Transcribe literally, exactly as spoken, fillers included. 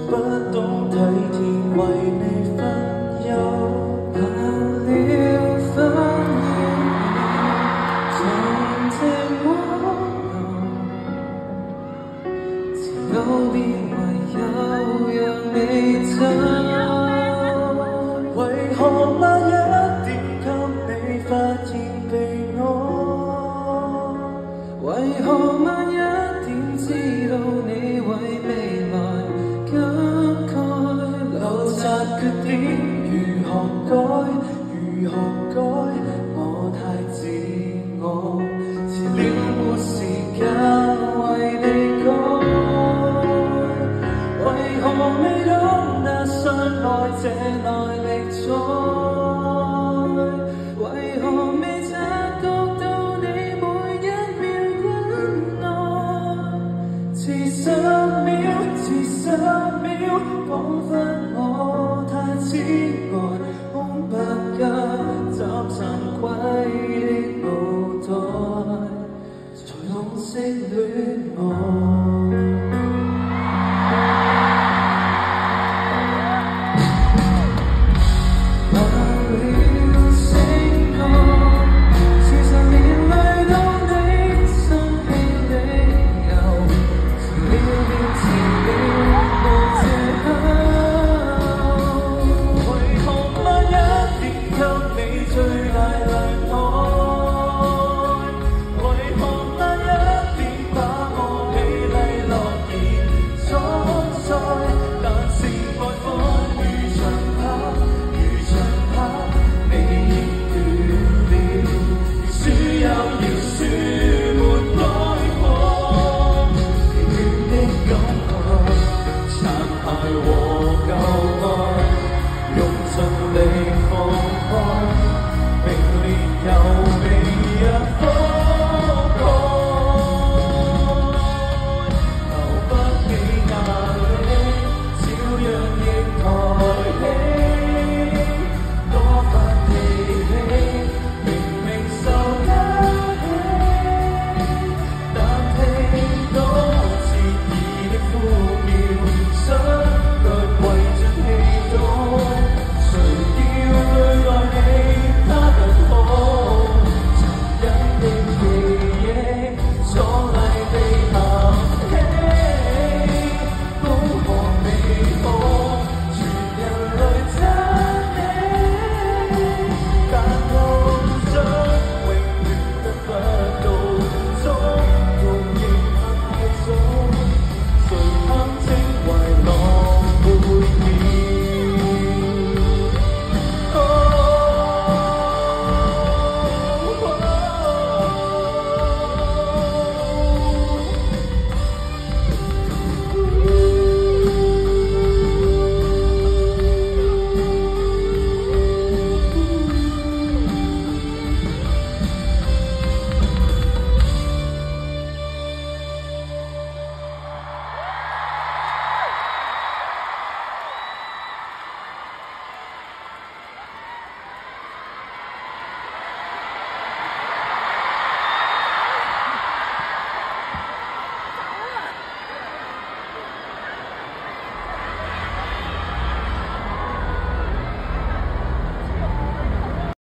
不懂體貼為你分憂， 怕了分離，從這蝸牛，自有變為有，讓你走。 為何慢一點給你發現被愛？ 為何慢一點知道你為未來感慨？ 留雜缺點如何改？如何改？我太自我，遲了沒時間為你改。為何未懂得相愛這耐力在？ 為何未察覺到你每一秒溫愛？ 遲十秒，遲十秒，彷彿我太痴呆，空白格找尋歸的腦袋，才懂識戀愛。